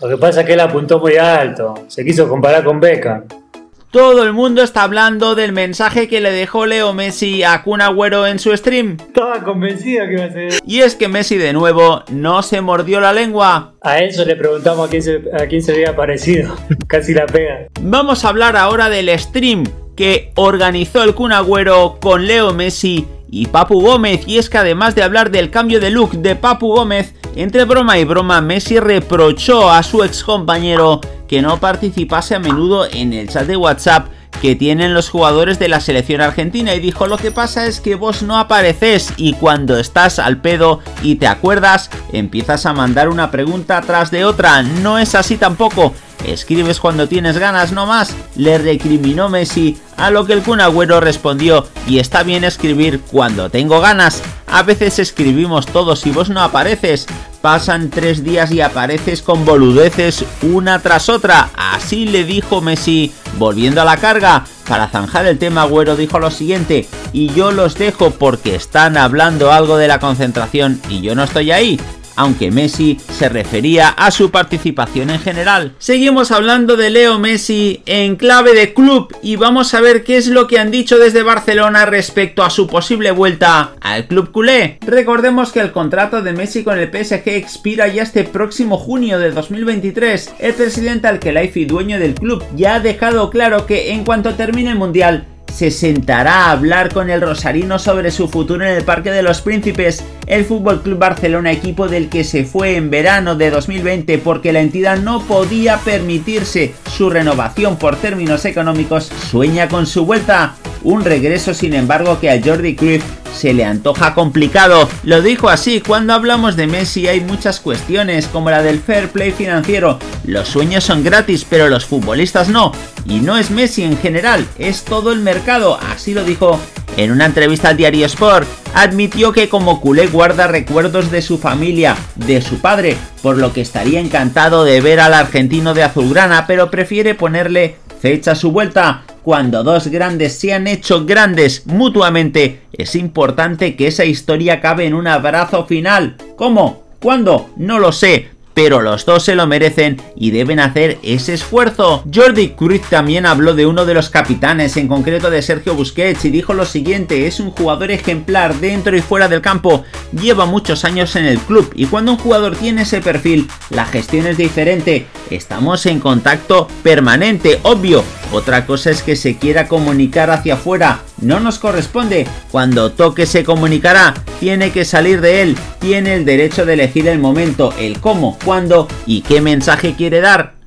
Lo que pasa es que él apuntó muy alto, se quiso comparar con Beckham. Todo el mundo está hablando del mensaje que le dejó Leo Messi a Kun Agüero en su stream. Estaba convencido que iba a ser. Y es que Messi de nuevo no se mordió la lengua. A eso le preguntamos a quién se había parecido. Casi la pega. Vamos a hablar ahora del stream que organizó el Kun Agüero con Leo Messi y Papu Gómez. Y es que además de hablar del cambio de look de Papu Gómez, entre broma y broma Messi reprochó a su ex compañero que no participase a menudo en el chat de WhatsApp que tienen los jugadores de la selección argentina, y dijo: lo que pasa es que vos no apareces y cuando estás al pedo y te acuerdas empiezas a mandar una pregunta tras de otra. No es así tampoco, escribes cuando tienes ganas, no más, le recriminó Messi, a lo que el Kun Agüero respondió: y está bien escribir cuando tengo ganas, a veces escribimos todos y vos no apareces, pasan 3 días y apareces con boludeces una tras otra. Así le dijo Messi, volviendo a la carga. Para zanjar el tema, Agüero dijo lo siguiente: y yo los dejo porque están hablando algo de la concentración y yo no estoy ahí. Aunque Messi se refería a su participación en general. Seguimos hablando de Leo Messi en clave de club y vamos a ver qué es lo que han dicho desde Barcelona respecto a su posible vuelta al club culé. Recordemos que el contrato de Messi con el PSG expira ya este próximo junio de 2023. El presidente Al-Khelaifi y dueño del club ya ha dejado claro que en cuanto termine el Mundial se sentará a hablar con el rosarino sobre su futuro en el Parque de los Príncipes. El FC Barcelona, equipo del que se fue en verano de 2020 porque la entidad no podía permitirse su renovación por términos económicos, sueña con su vuelta. Un regreso, sin embargo, que a Jordi Cruyff se le antoja complicado. Lo dijo así: cuando hablamos de Messi hay muchas cuestiones, como la del fair play financiero. Los sueños son gratis, pero los futbolistas no. Y no es Messi en general, es todo el mercado. Así lo dijo en una entrevista al diario Sport. Admitió que como culé guarda recuerdos de su familia, de su padre, por lo que estaría encantado de ver al argentino de azulgrana, pero prefiere ponerle fecha a su vuelta. Cuando dos grandes se han hecho grandes mutuamente, es importante que esa historia acabe en un abrazo final. ¿Cómo? ¿Cuándo? No lo sé, pero los dos se lo merecen y deben hacer ese esfuerzo. Jordi Cruyff también habló de uno de los capitanes, en concreto de Sergio Busquets, y dijo lo siguiente: es un jugador ejemplar dentro y fuera del campo, lleva muchos años en el club y cuando un jugador tiene ese perfil, la gestión es diferente, estamos en contacto permanente, obvio. Otra cosa es que se quiera comunicar hacia afuera, no nos corresponde. Cuando toque se comunicará, tiene que salir de él, tiene el derecho de elegir el momento, el cómo, cuándo y qué mensaje quiere dar.